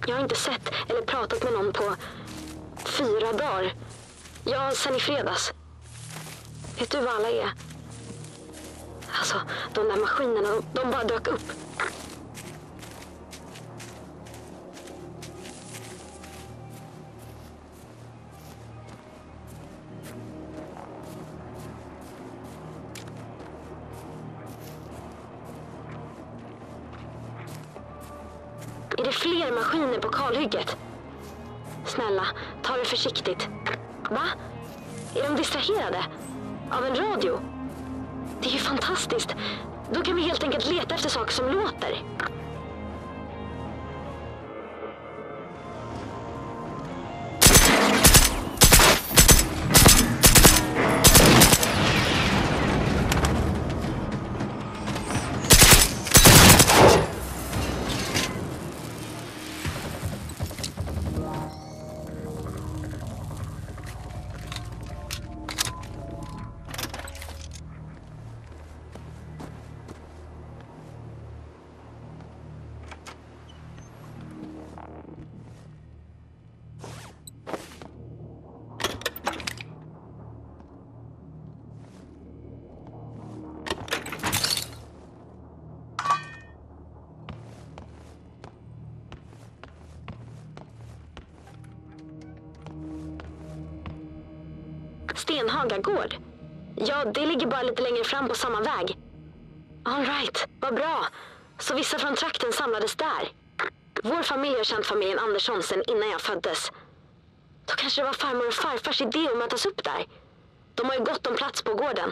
Jag har inte sett eller pratat med någon på 4 dagar. Ja, sen i fredags. Vet du vad alla är? Alltså, de där maskinerna, de bara dök upp. Är det fler maskiner på kalhygget? Snälla, ta det försiktigt. Va? Är de distraherade? Av en radio? Det är ju fantastiskt. Då kan vi helt enkelt leta efter saker som låter. Stenhaga gård. Ja, det ligger bara lite längre fram på samma väg. All right, vad bra. Så vissa från trakten samlades där. Vår familj har känt familjen Andersson sedan innan jag föddes. Då kanske det var farmor och farfars idé att mötas upp där. De har ju gott om plats på gården.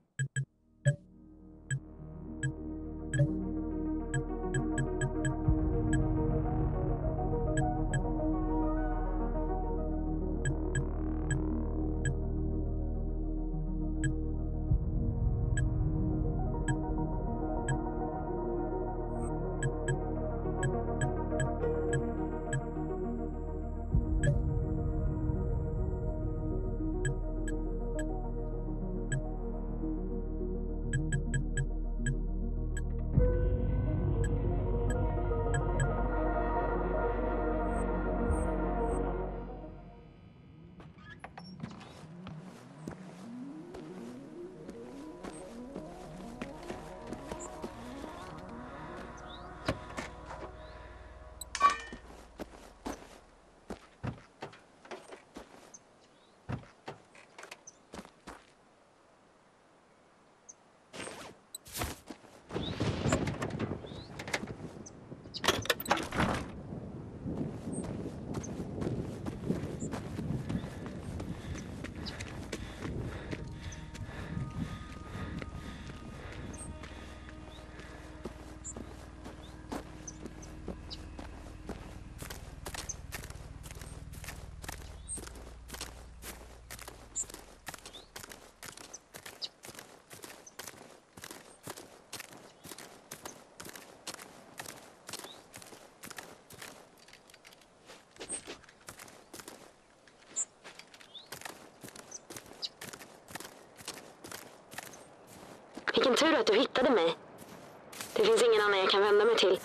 Vilken tur att du hittade mig. Det finns ingen annan jag kan vända mig till.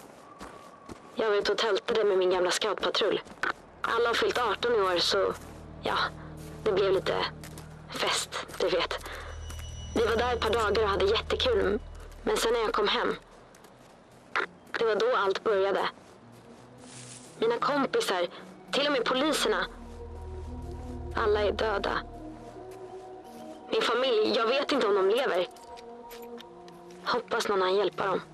Jag var ute och tältade med min gamla scoutpatrull. Alla har fyllt 18 i år så, ja, det blev lite fest, du vet. Vi var där ett par dagar och hade jättekul, men sen när jag kom hem, det var då allt började. Mina kompisar, till och med poliserna, alla är döda. Min familj, jag vet inte om de lever. Hoppas någon kan hjälpa dem.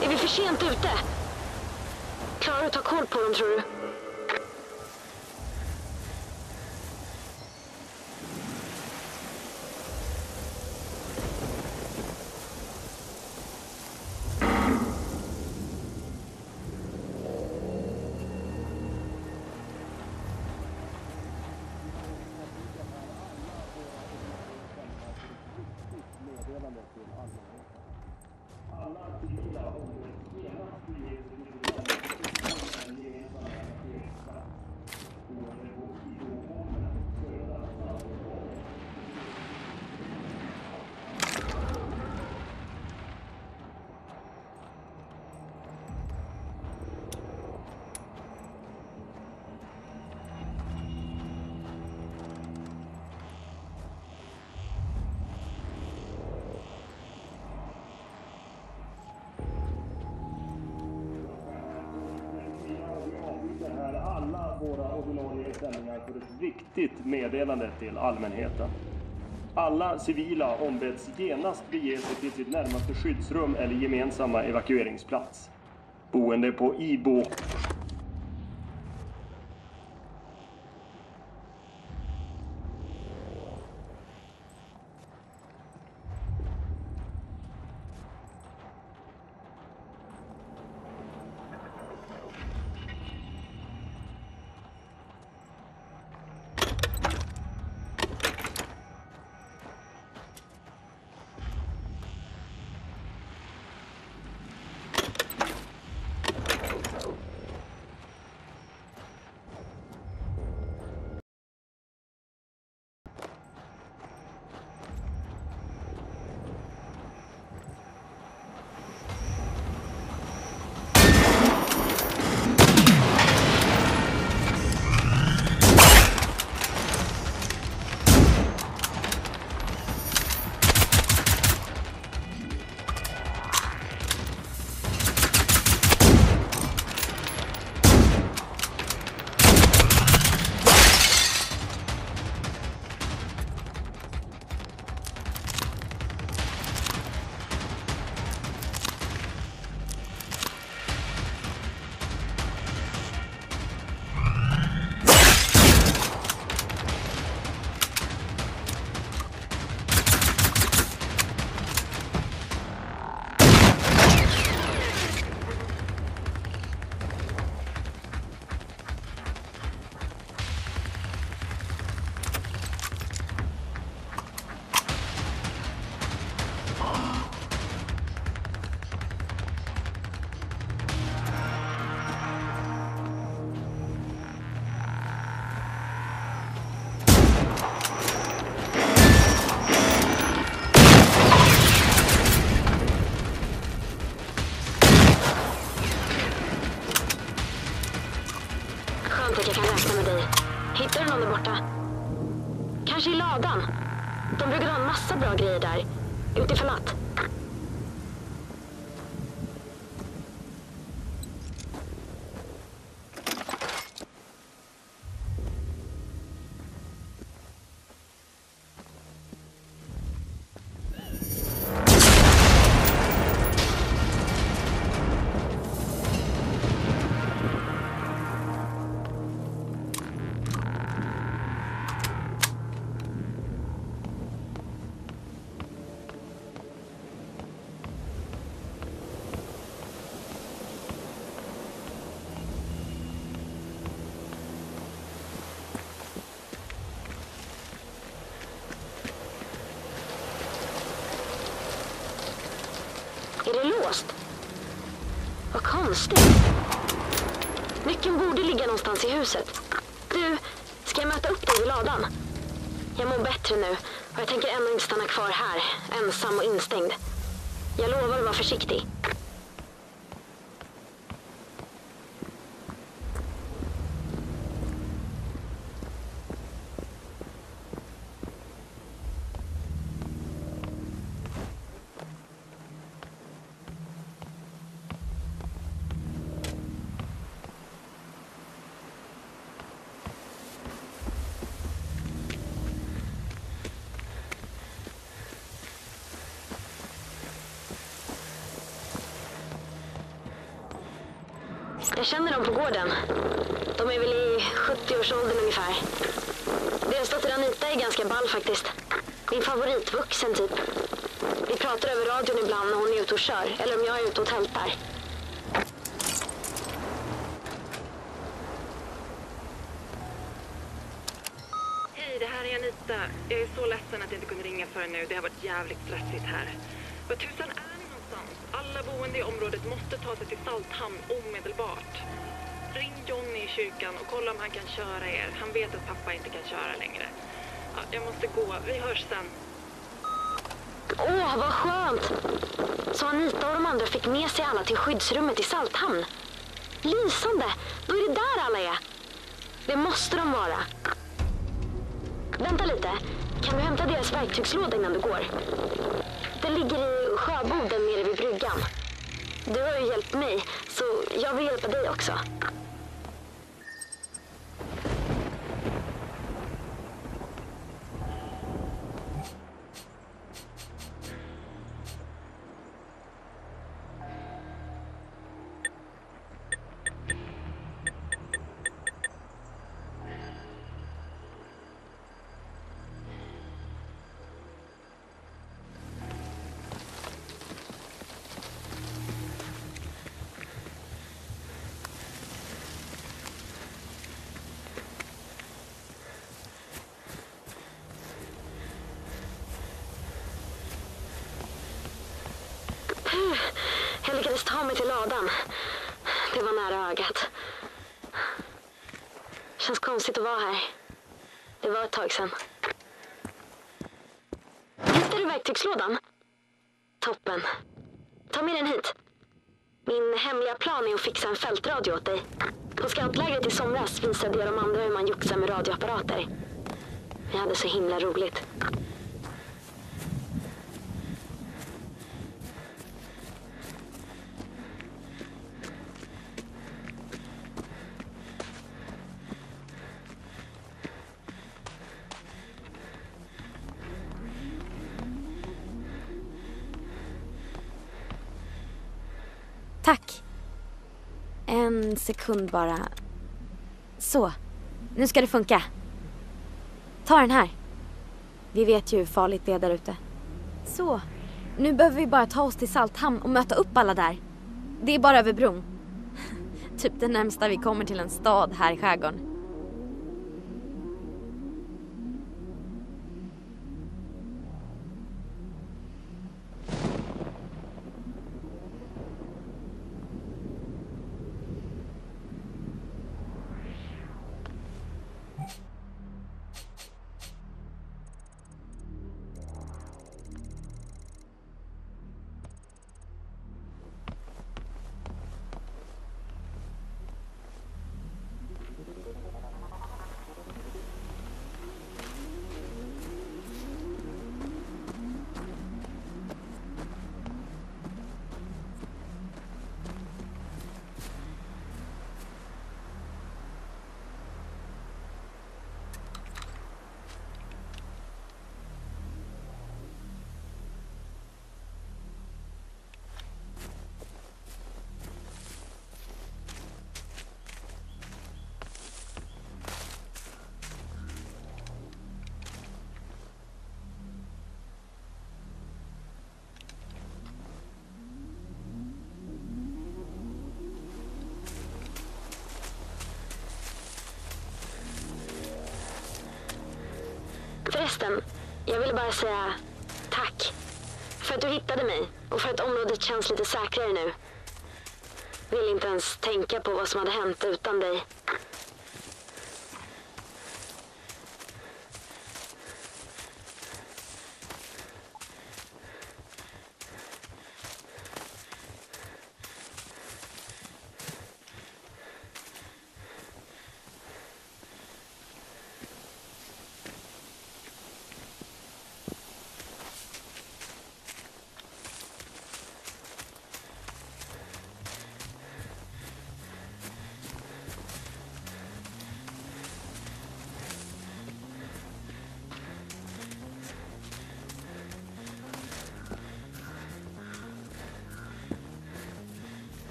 Är vi för sent ute? Klarar du att ta koll på dem, tror du? Våra ordinarie sändningar för ett viktigt meddelande till allmänheten. Alla civila ombeds genast bege sig till sitt närmaste skyddsrum eller gemensamma evakueringsplats. Boende på Ibo. Skönt att jag kan räkna med dig. Hittar du någon där borta? Kanske i ladan. De brukar ha en massa bra grejer där. Utifall att. Är det låst? Vad konstigt. Nyckeln borde ligga någonstans i huset. Du, ska jag möta upp dig vid ladan? Jag mår bättre nu och jag tänker ändå inte stanna kvar här, ensam och instängd. Jag lovar att vara försiktig. Jag känner dem på gården. De är väl i 70-årsåldern ungefär. Deras dotter Anita är ganska ball faktiskt. Min favoritvuxen typ. Vi pratar över radion ibland när hon är ute och kör. Eller om jag är ute och tältar. Hej, det här är Anita. Jag är så ledsen att jag inte kunde ringa förrän nu. Det har varit jävligt stressigt här. Vad tusan är ni någonstans? Alla boende i området måste ta sig till Salthamn omedelbart. Ring Johnny i kyrkan och kolla om han kan köra er. Han vet att pappa inte kan köra längre. Ja, jag måste gå. Vi hörs sen. Åh, vad skönt! Så Anita och de andra fick med sig alla till skyddsrummet i Salthamn. Lysande! Då är det där alla är. Det måste de vara. Vänta lite. Kan du hämta deras verktygslåda innan du går? Den ligger i sjöboden nere vid bryggan. Du har ju hjälpt mig, så jag vill hjälpa dig också. Jag lyckades ta mig till ladan. Det var nära ögat. Känns konstigt att vara här. Det var ett tag sedan. Hittade du verktygslådan? Toppen. Ta med den hit. Min hemliga plan är att fixa en fältradio åt dig. På scoutlägret i somras visade jag de andra hur man joxar med radioapparater. Vi hade så himla roligt. Tack. En sekund bara. Så, nu ska det funka. Ta den här. Vi vet ju hur farligt det är där ute. Så, nu behöver vi bara ta oss till Salthamn och möta upp alla där. Det är bara över bron. Typ det närmsta vi kommer till en stad här i skärgården. Förresten, jag ville bara säga tack. För att du hittade mig och för att området känns lite säkrare nu. Vill inte ens tänka på vad som hade hänt utan dig.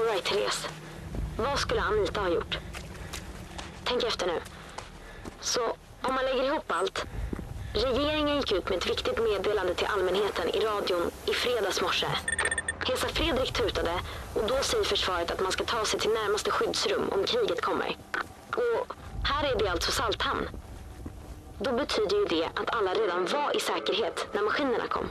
Alright, Therese. Vad skulle Anita ha gjort? Tänk efter nu. Så om man lägger ihop allt. Regeringen gick ut med ett viktigt meddelande till allmänheten i radion i fredags morse. Hesa Fredrik tutade och då säger försvaret att man ska ta sig till närmaste skyddsrum om kriget kommer. Och här är det alltså Salthamn. Då betyder ju det att alla redan var i säkerhet när maskinerna kom.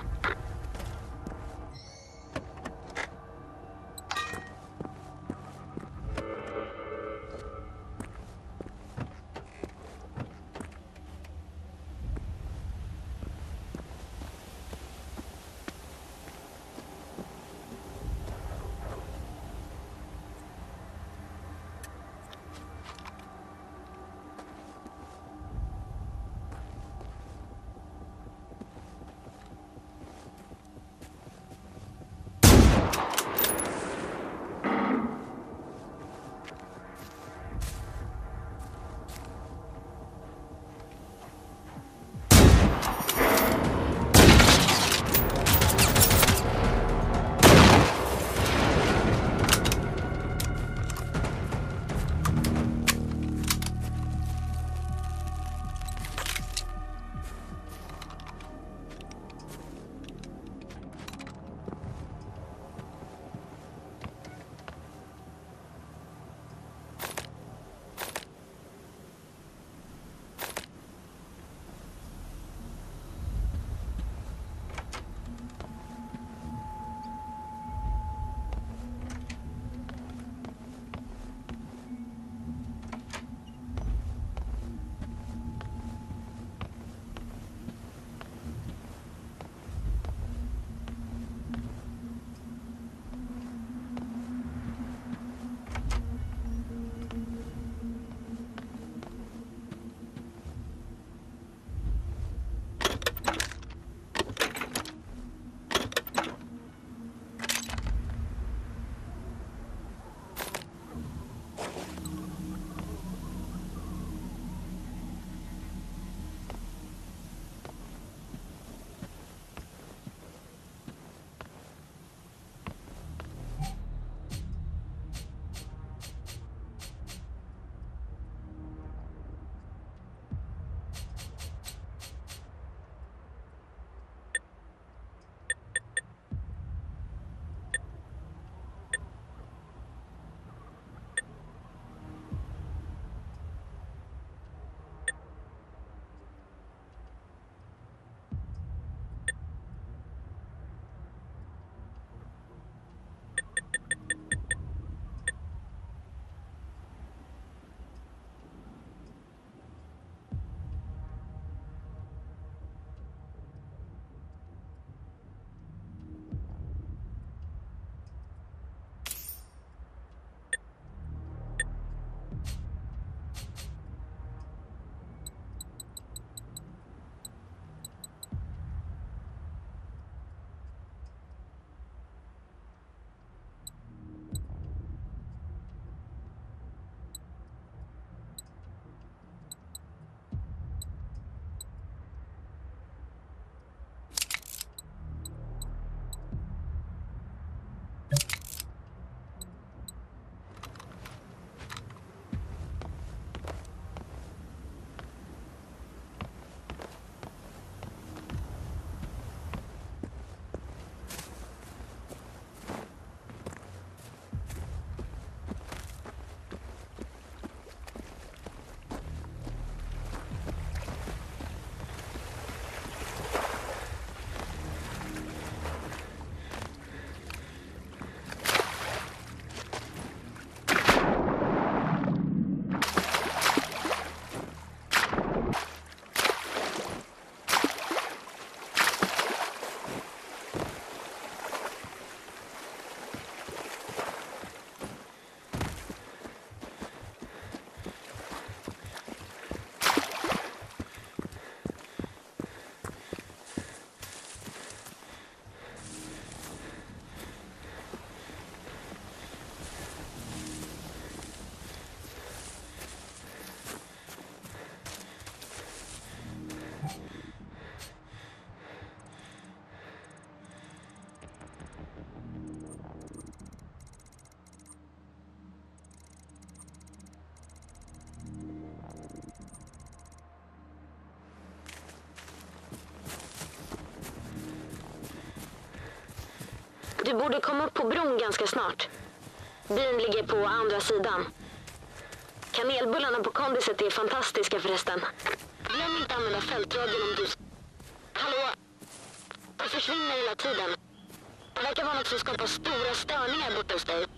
Du borde komma upp på bron ganska snart. Byn ligger på andra sidan. Kanelbullarna på kondiset är fantastiska förresten. Glöm inte använda fältradion om du... Hallå? Du försvinner hela tiden. Det verkar vara något som skapar stora störningar borta hos dig.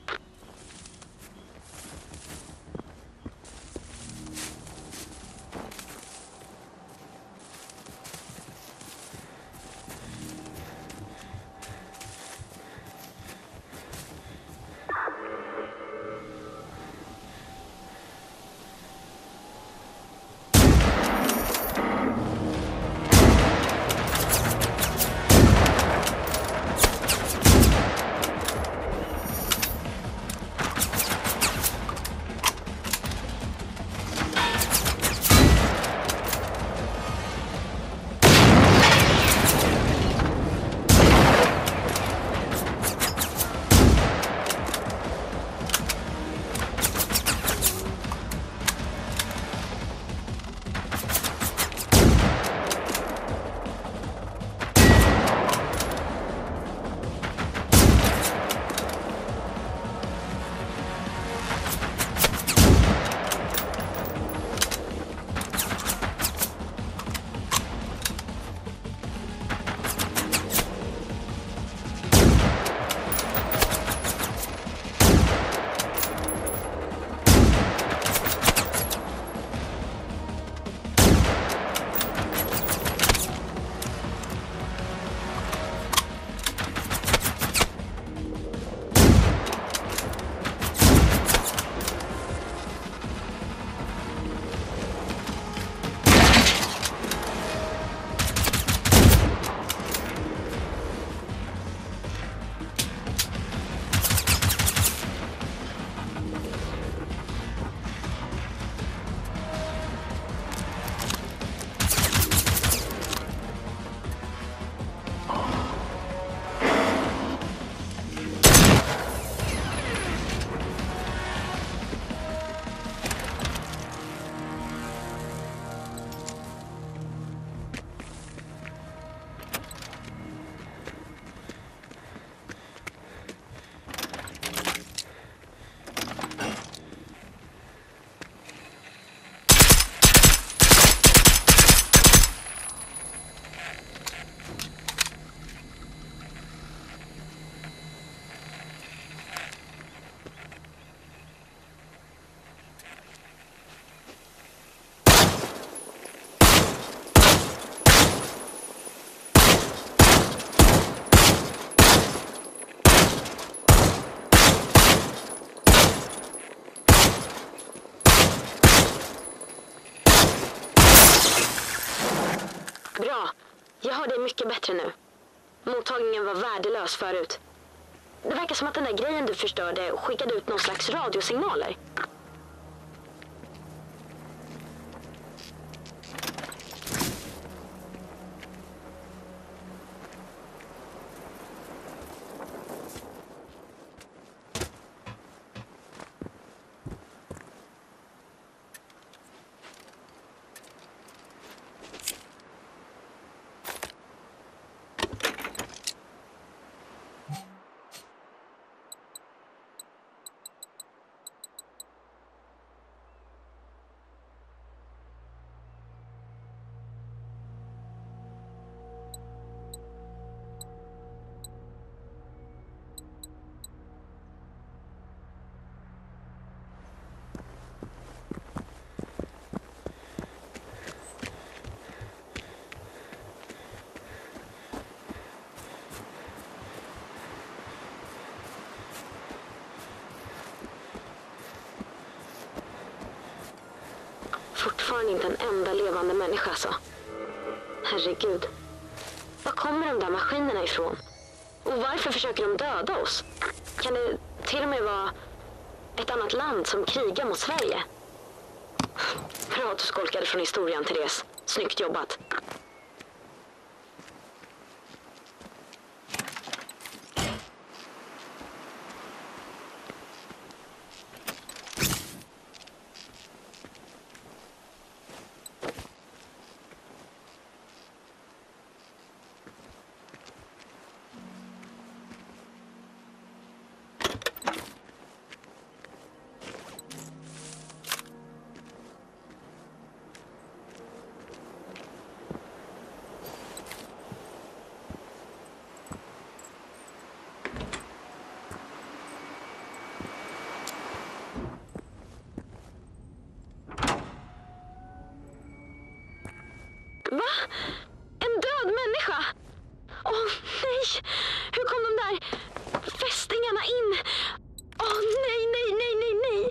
Bra. Jag har det mycket bättre nu. Mottagningen var värdelös förut. Det verkar som att den där grejen du förstörde skickade ut någon slags radiosignaler. Fortfarande inte en enda levande människa så. Herregud. Var kommer de där maskinerna ifrån? Och varför försöker de döda oss? Kan det till och med vara ett annat land som krigar mot Sverige? Bra att du skolkade från historien, Therese. Snyggt jobbat. Va? En död människa? Åh, nej! Hur kom de där fästingarna in? Åh, nej, nej, nej, nej, nej!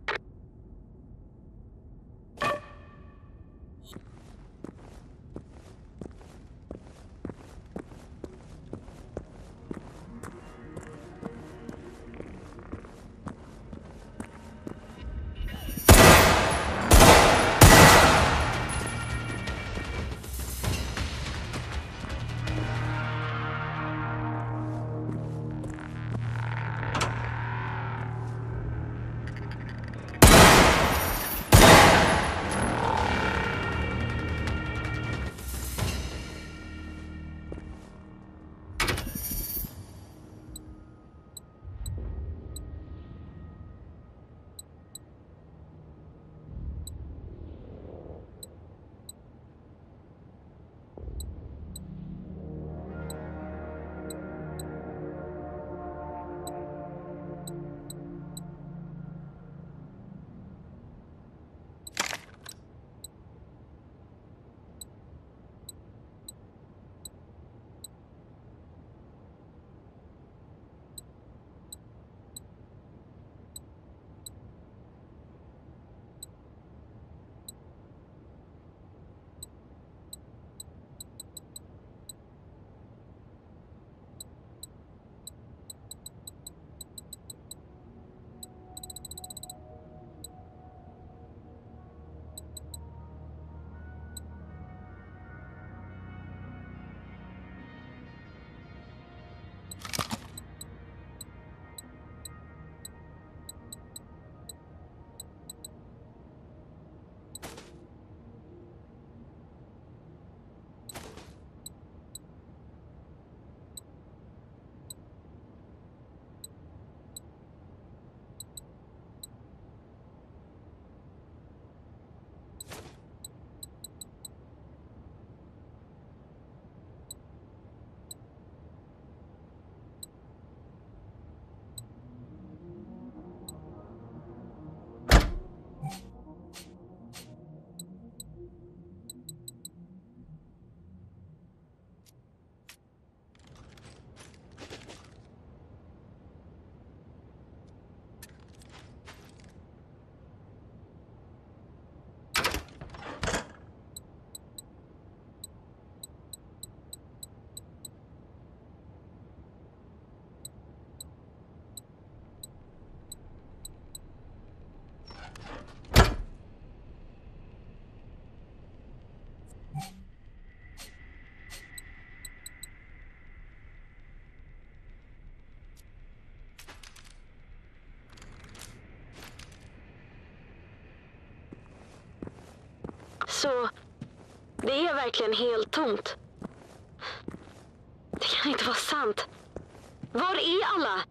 Så det är verkligen helt tomt. Det kan inte vara sant. Var är alla?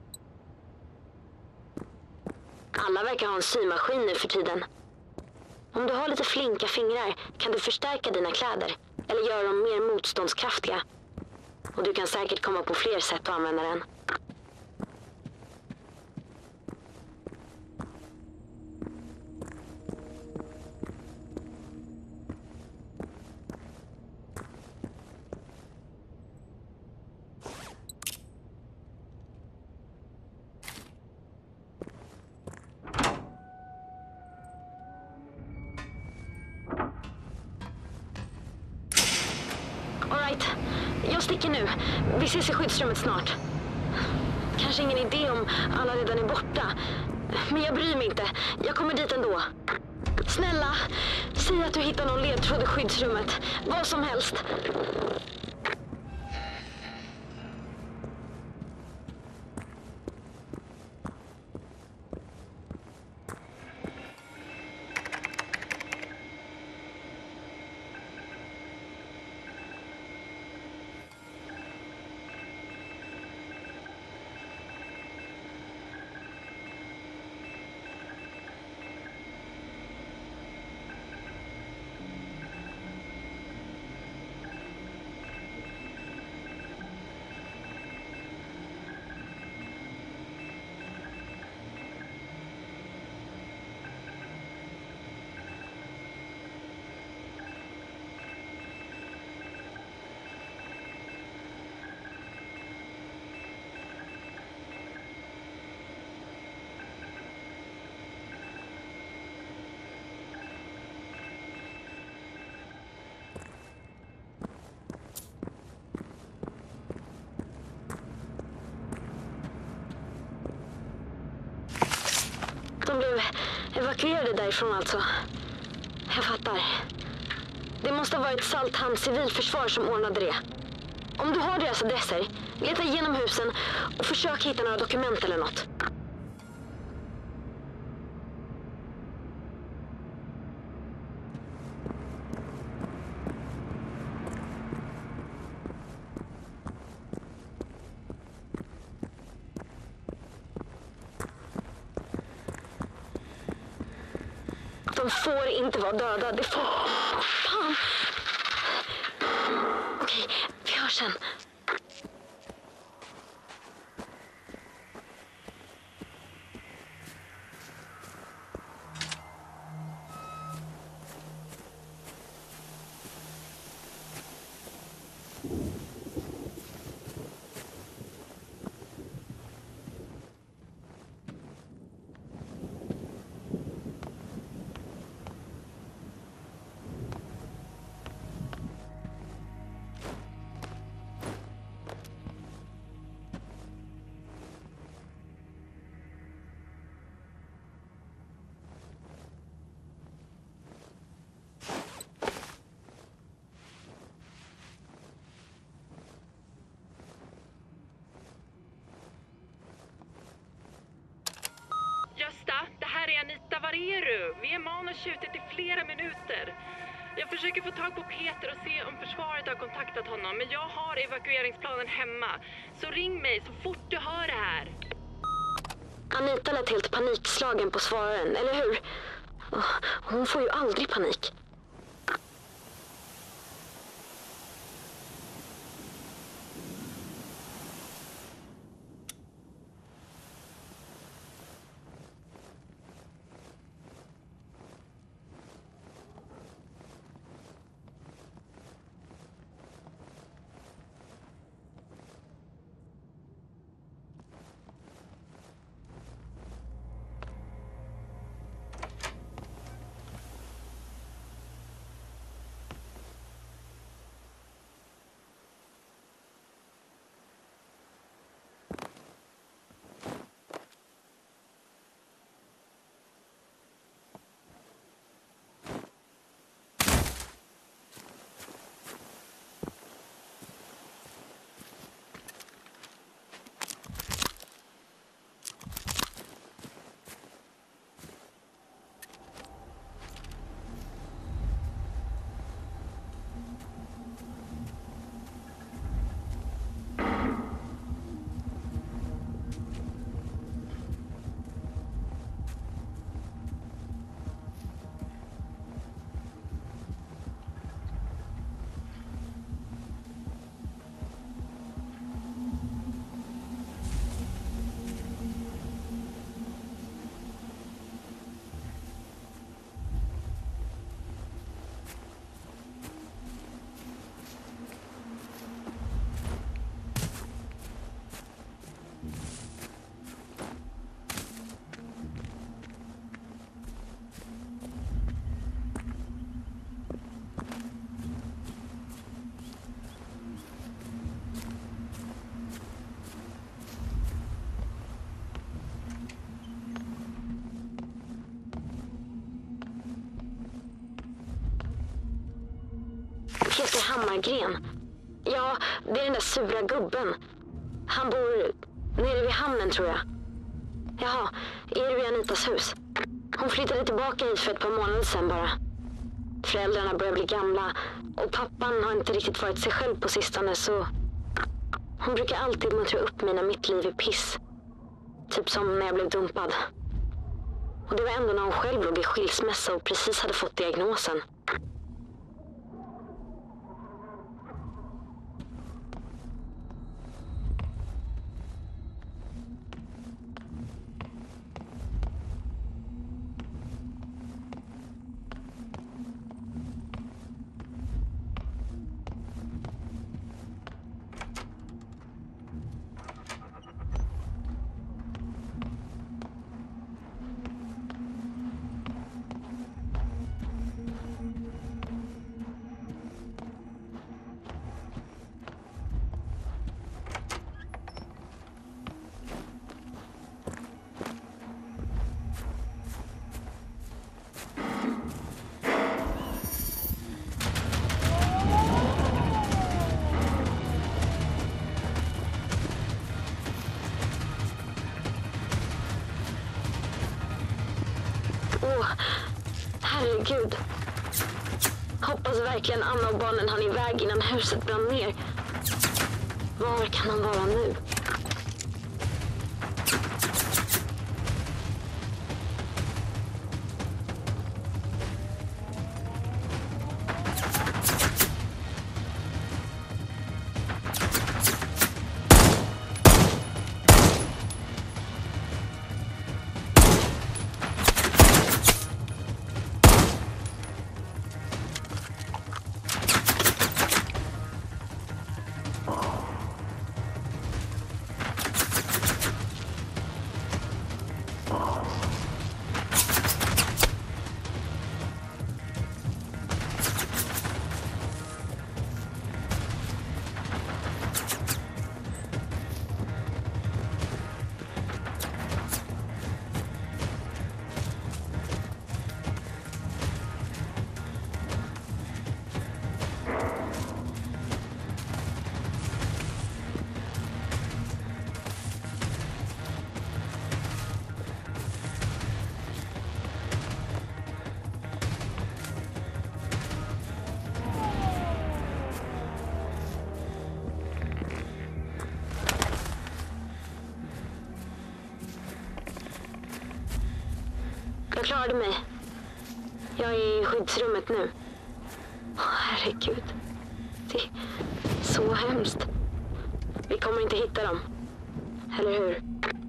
Alla verkar ha en symaskin nu för tiden. Om du har lite flinka fingrar kan du förstärka dina kläder eller göra dem mer motståndskraftiga. Och du kan säkert komma på fler sätt att använda den. Jag sticker nu. Vi ses i skyddsrummet snart. Kanske ingen idé om alla redan är borta. Men jag bryr mig inte. Jag kommer dit ändå. Snälla, säg att du hittar någon ledtråd i skyddsrummet. Vad som helst. De blev evakuerade därifrån alltså. Jag fattar. Det måste ha varit Salthamns civilförsvar som ordnade det. Om du har deras adresser, leta igenom husen och försök hitta några dokument eller något. De får inte vara döda. Det får... Fan! Okej, vi hörs sen. Det här är Anita, var är du? Vi är manustjutet i flera minuter. Jag försöker få tag på Peter och se om försvaret har kontaktat honom, men jag har evakueringsplanen hemma. Så ring mig så fort du hör det här. Anita lät helt panikslagen på svararen, eller hur? Hon får ju aldrig panik. Hammargren. Ja, det är den där sura gubben. Han bor nere vid hamnen, tror jag. Jaha, är du vid Anitas hus? Hon flyttade tillbaka hit för ett par månader sedan bara. Föräldrarna börjar bli gamla och pappan har inte riktigt varit sig själv på sistone, så hon brukar alltid muntra upp mig när mitt liv är piss. Typ som när jag blev dumpad. Och det var ändå när hon själv låg i skilsmässa och precis hade fått diagnosen. Herregud. Hoppas verkligen Anna och barnen hann iväg innan huset brann ner. Var kan han vara nu? Jag klarade mig. Jag är i skyddsrummet nu. Herregud. Det är så hemskt. Vi kommer inte hitta dem. Eller hur?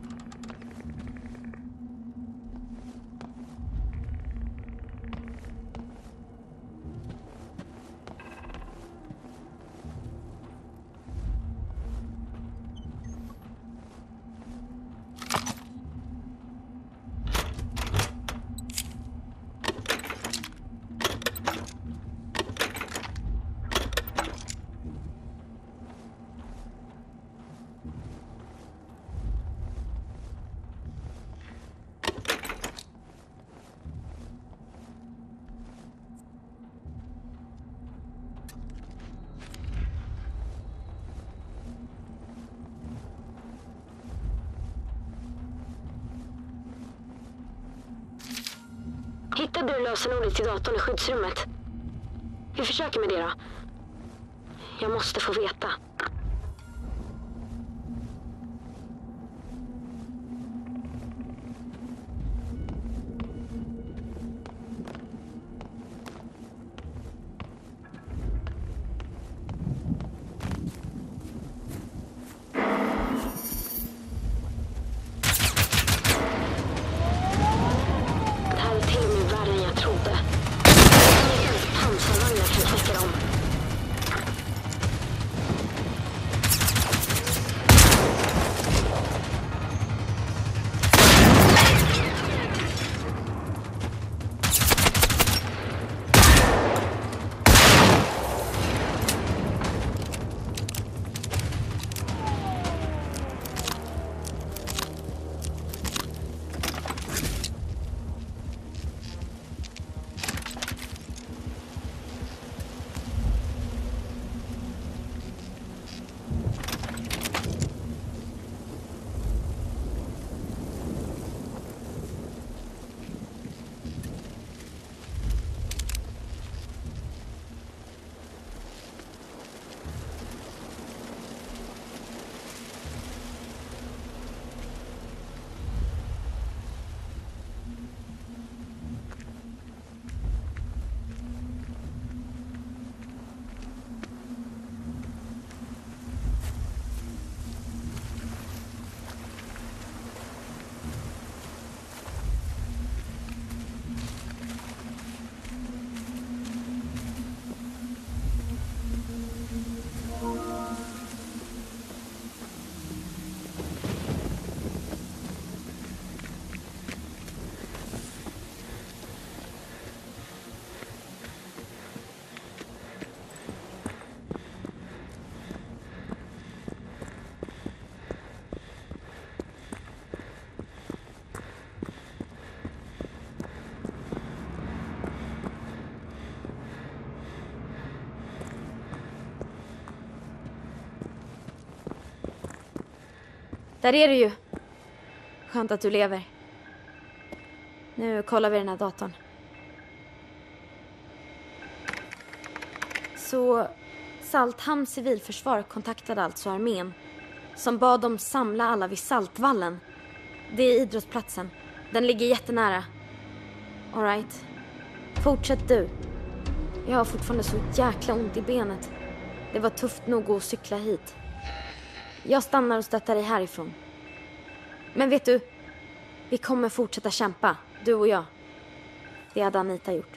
Hittade du lösenordet till datorn i skyddsrummet? Vi försöker med det då. Jag måste få veta. Där är du ju. Skönt att du lever. Nu kollar vi den här datorn. Så Salthamns civilförsvar kontaktade alltså armén som bad dem samla alla vid Saltvallen. Det är idrottsplatsen. Den ligger jättenära. All right. Fortsätt du. Jag har fortfarande så jäkla ont i benet. Det var tufft nog att cykla hit. Jag stannar och stöttar dig härifrån. Men vet du, vi kommer fortsätta kämpa, du och jag. Det hade Anita gjort.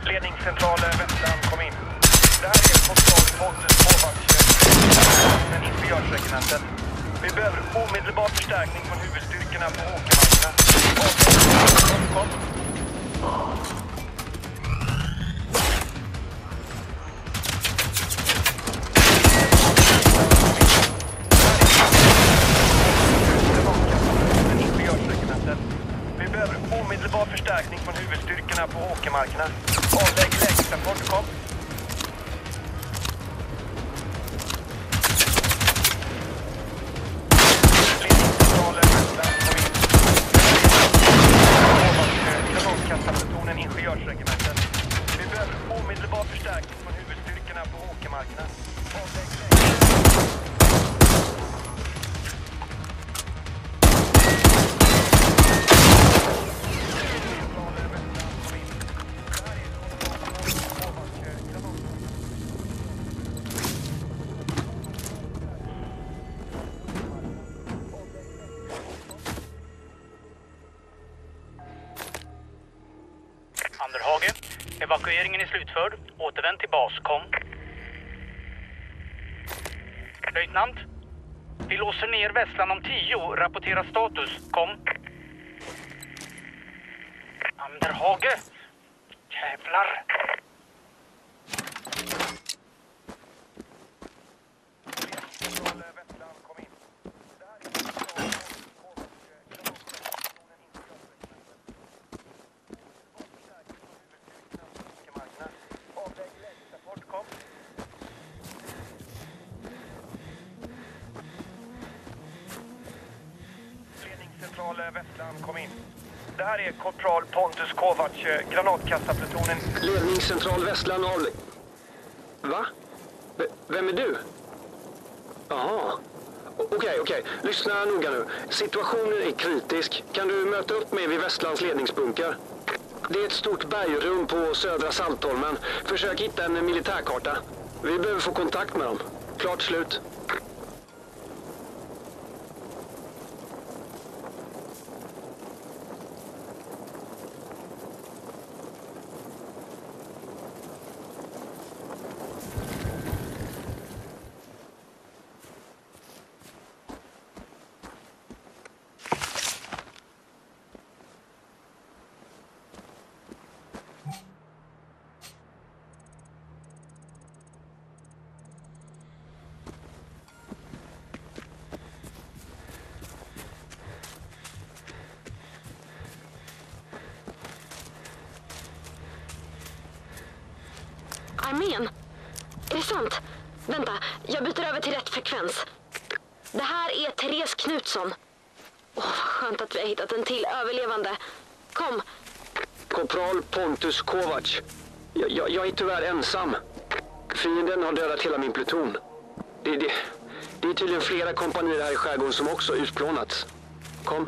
Ledningscentralen Västland, kom in. Det här är kontroll Pontus Kovacs, ingenjörsregementet. Vi behöver omedelbar förstärkning från huvudstyrkorna på åkermarkerna. Kom. Vi behöver omedelbar förstärkning från huvudstyrkorna på åkermarkerna. Avlägg lägesrapport, kom. Ledningscentralen Västland, kom in. Granatkastarplutonen ingenjörsregementet. Vi behöver omedelbar förstärkning från huvudstyrkorna på åkermarkerna. Avlägg Anderhage, evakueringen är slutförd. Återvänd till bas, kom. Löjtnant, vi låser ner Västland om 10. Rapportera status, kom. Anderhage, jävlar. Västland, kom in. Det här är korpral Pontus Kovacs, granatkastarplutonen. Ledningscentral Västland avlägg. Va? Vem är du? Jaha. Okej. Lyssna noga nu. Situationen är kritisk. Kan du möta upp mig vid Västlands ledningsbunker? Det är ett stort bergrum på södra Saltholmen. Försök hitta en militärkarta. Vi behöver få kontakt med dem. Klart slut. Armén? Är det sant? Vänta, jag byter över till rätt frekvens. Det här är Therese Knutsson. Vad skönt att vi har hittat en till överlevande. Kom. Korpral Pontus Kovacs. Jag är tyvärr ensam. Fienden har dödat hela min pluton. Det är tydligen flera kompanier här i skärgården som också utplånats. Kom.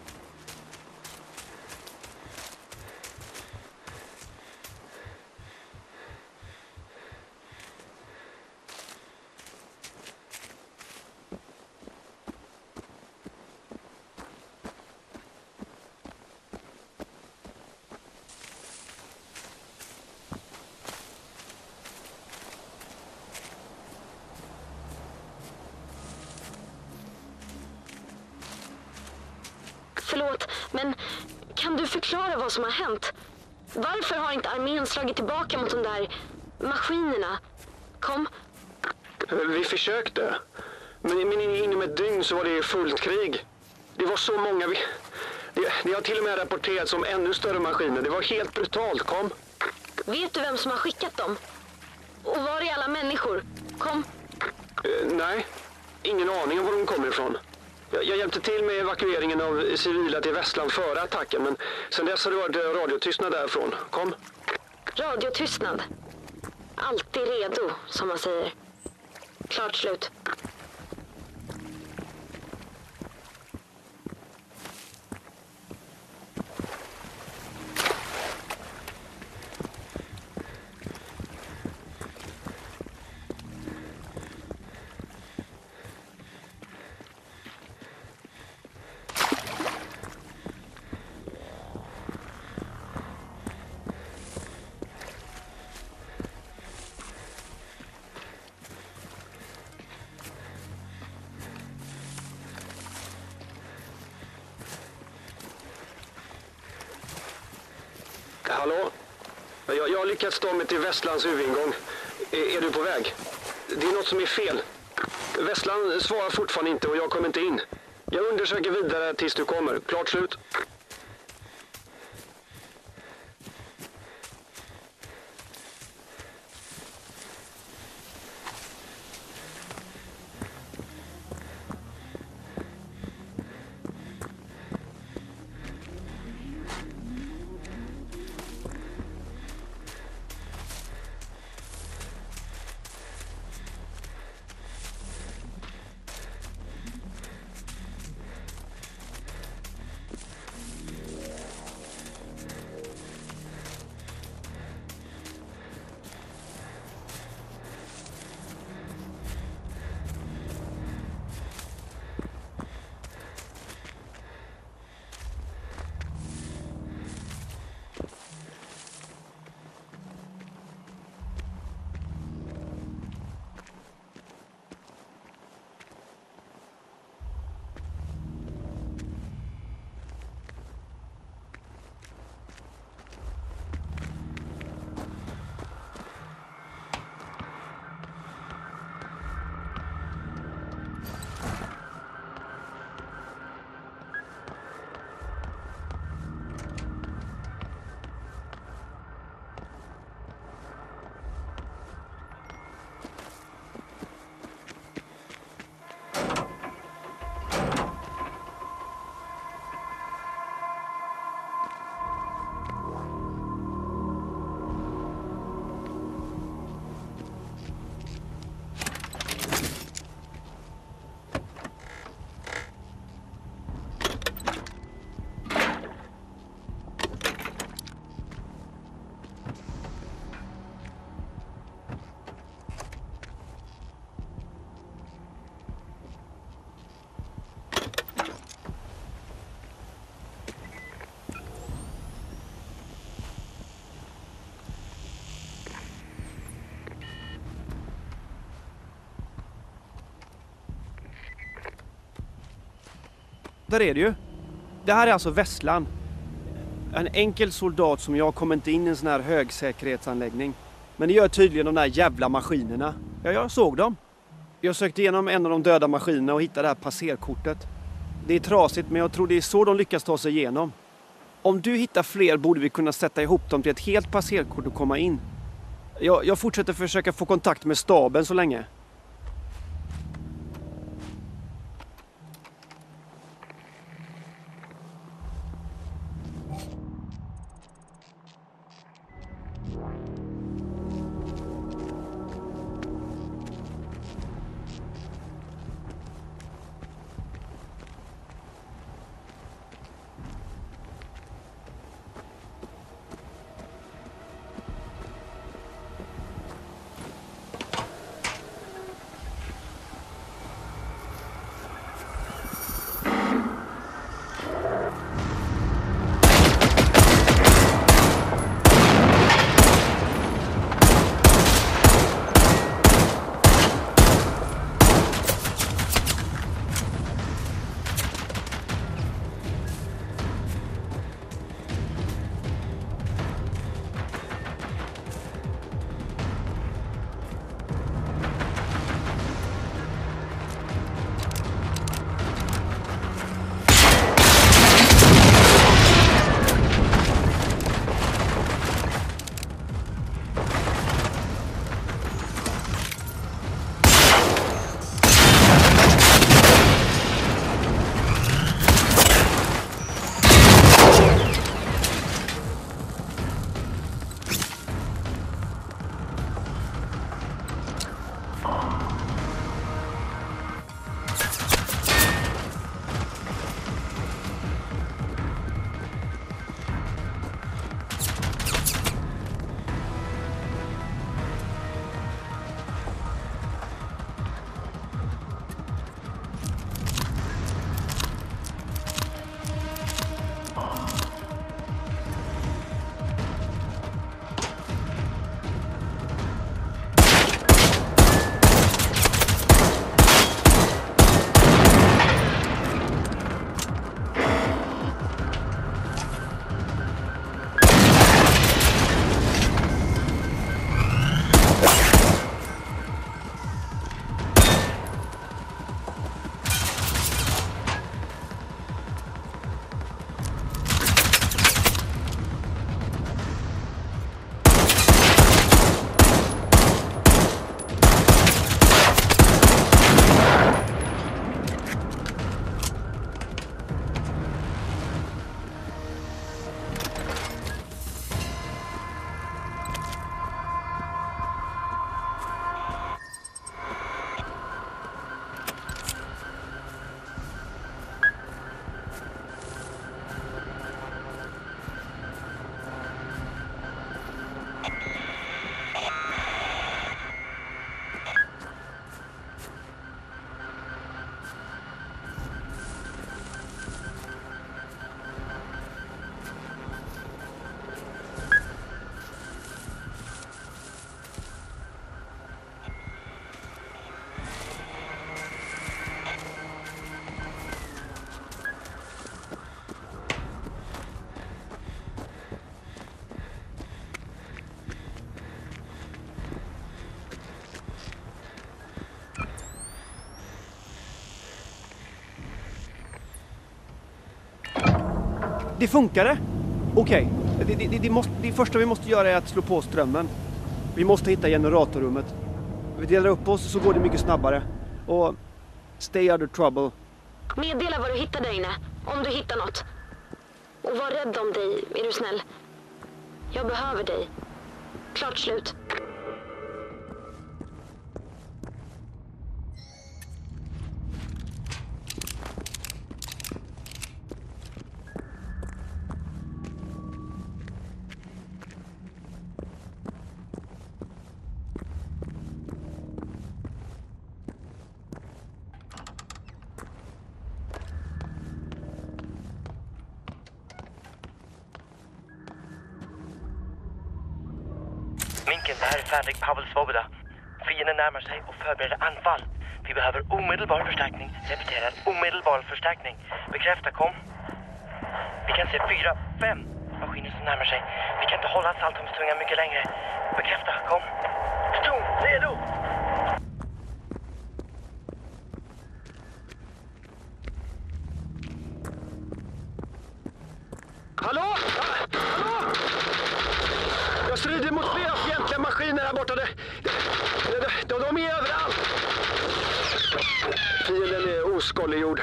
Förlåt, men kan du förklara vad som har hänt? Varför har inte armén slagit tillbaka mot de där maskinerna? Kom. Vi försökte. Men inom ett dygn så var det fullt krig. Det var så många. Det har till och med rapporterats om ännu större maskiner. Det var helt brutalt. Kom. Vet du vem som har skickat dem? Och var är alla människor? Kom. Nej, ingen aning om var de kommer ifrån. Jag hjälpte till med evakueringen av civila till Västland före attacken, men sen dess har det varit radiotystnad därifrån. Kom. Radiotystnad. Alltid redo, som man säger. Klart slut. Hallå? Jag har lyckats ta mig till Västlands huvudingång. Är du på väg? Det är något som är fel. Västland svarar fortfarande inte och jag kommer inte in. Jag undersöker vidare tills du kommer. Klart slut. Där är det ju. Det här är alltså Västland. En enkel soldat som jag kommer inte in i en sån här högsäkerhetsanläggning. Men det gör tydligen de där jävla maskinerna. Ja, jag såg dem. Jag sökte igenom en av de döda maskinerna och hittade det här passerkortet. Det är trasigt, men jag tror det är så de lyckas ta sig igenom. Om du hittar fler borde vi kunna sätta ihop dem till ett helt passerkort och komma in. Jag fortsätter försöka få kontakt med staben så länge. Det funkade! Okej. Det första vi måste göra är att slå på strömmen. Vi måste hitta generatorrummet. Vi delar upp oss så går det mycket snabbare. Och stay out of trouble. Meddela vad du hittar där inne, om du hittar något. Och var rädd om dig, är du snäll. Jag behöver dig. Klart slut. Minken, det här är Fänrik Pavel Svoboda. Fienden närmar sig och förbereder anfall. Vi behöver omedelbar förstärkning. Repeterar, omedelbar förstärkning. Bekräfta, kom. Vi kan se 4-5 maskiner som närmar sig. Vi kan inte hålla Saltholmstungan mycket längre. Bekräfta, kom. Ston, redo! Hallå? Hallå? Jag strider mot flera fientliga maskiner här borta. De är överallt. Fienden är oskådliggjord.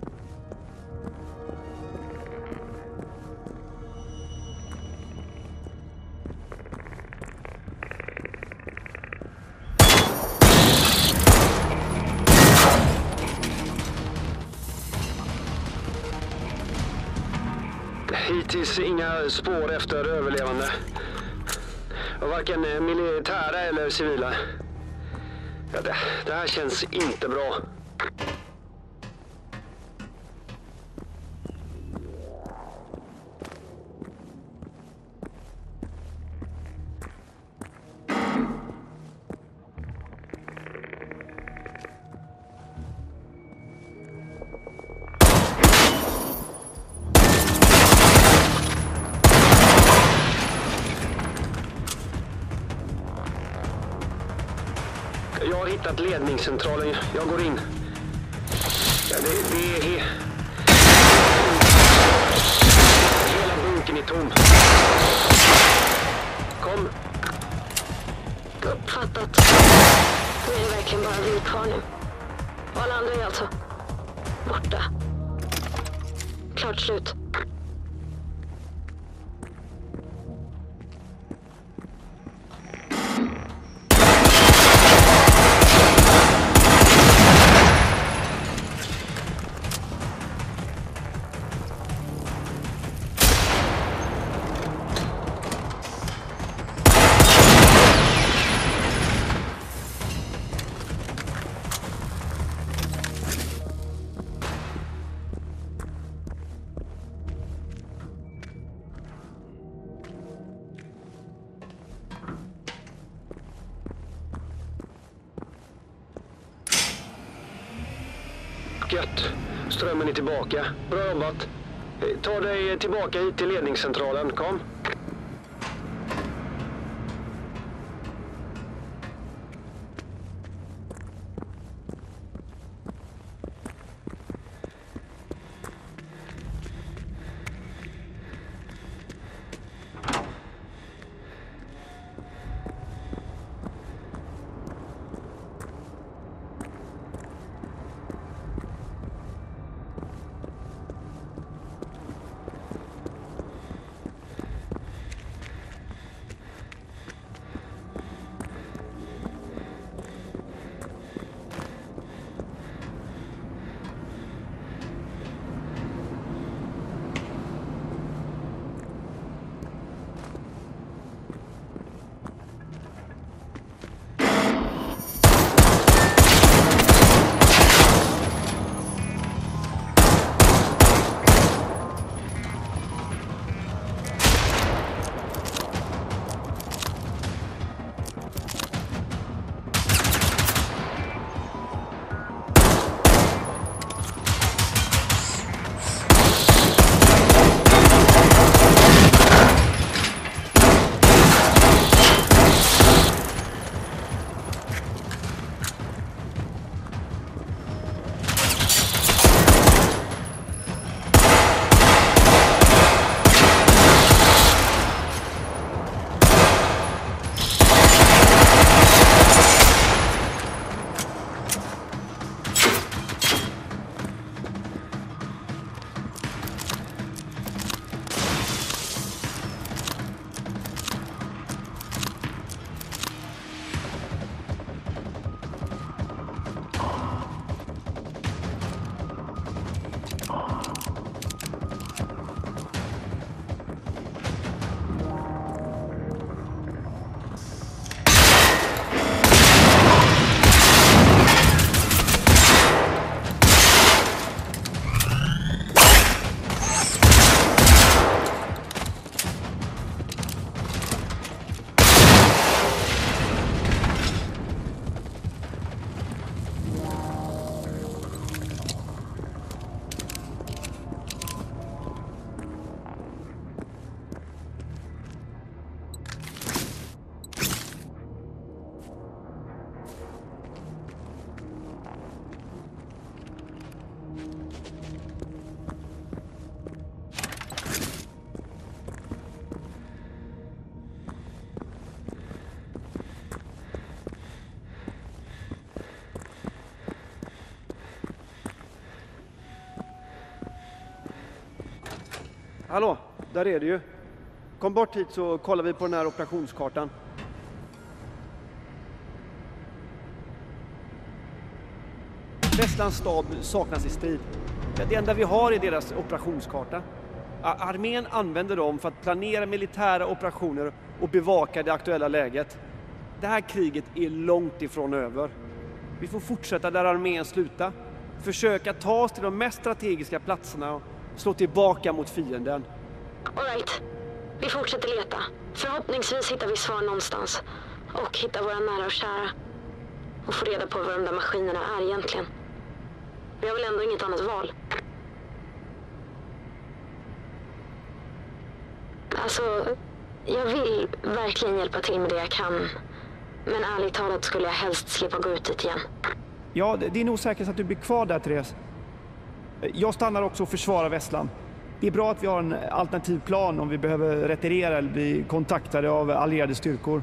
Hittills inga spår efter överlevande. Och varken militära eller civila. Ja, det här känns inte bra. Jag har hittat ledningscentralen. Jag går in. Ja, det är... Hela bunken är tom. Kom. Uppfattat. Nu är det verkligen bara vi kvar nu. Och alla andra är alltså borta. Klart slut. Gött. Strömmen är tillbaka. Bra jobbat. Ta dig tillbaka hit till ledningscentralen. Kom. Hallå, där är det ju. Kom bort hit så kollar vi på den här operationskartan. Vesslands stab saknas i strid. Det enda vi har är deras operationskarta. Armén använder dem för att planera militära operationer och bevaka det aktuella läget. Det här kriget är långt ifrån över. Vi får fortsätta där armén slutar. Försöka ta oss till de mest strategiska platserna och slå tillbaka mot fienden. All right. Vi fortsätter leta. Förhoppningsvis hittar vi svar någonstans. Och hittar våra nära och kära. Och får reda på vad de där maskinerna är egentligen. Vi har väl ändå inget annat val. Alltså, jag vill verkligen hjälpa till med det jag kan. Men ärligt talat skulle jag helst slippa gå ut dit igen. Ja, det är nog säkert att du blir kvar där, Therese. Jag stannar också och försvarar Vesslan. Det är bra att vi har en alternativ plan om vi behöver retirera eller bli kontaktade av allierade styrkor.